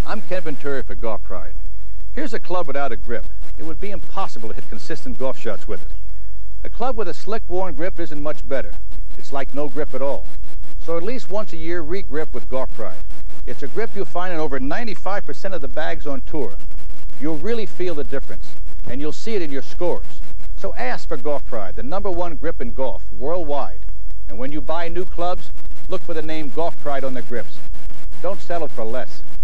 I'm Ken Venturi for Golf Pride. Here's a club without a grip. It would be impossible to hit consistent golf shots with it. A club with a slick, worn grip isn't much better. It's like no grip at all. So at least once a year, re-grip with Golf Pride. It's a grip you'll find in over 95% of the bags on tour. You'll really feel the difference, and you'll see it in your scores. So ask for Golf Pride, the #1 grip in golf, worldwide. And when you buy new clubs, look for the name Golf Pride on the grips. Don't settle for less.